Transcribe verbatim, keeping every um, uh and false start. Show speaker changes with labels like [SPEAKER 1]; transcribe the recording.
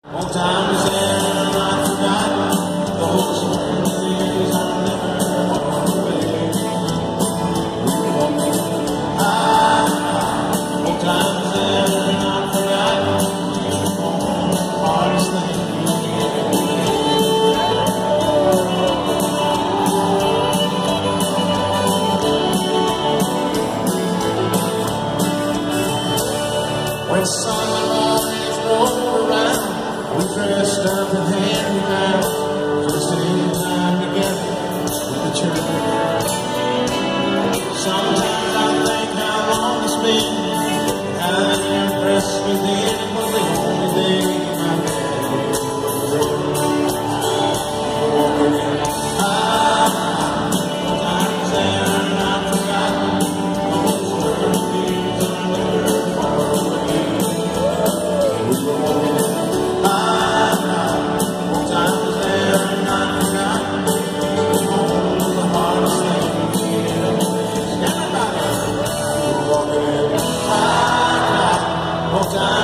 [SPEAKER 1] Old times there not forgotten, those memories are never far away. Ah, old times there not forgotten, the hardest thing. When sunrise rolled around, we dressed up in hand-me-downs, just in time together with the church. Sometimes I think how long it's been, how they impressed me then, it was the only day my dad walking in. Ah, times they are not forgotten, those memories are never far away. We were walking in. Time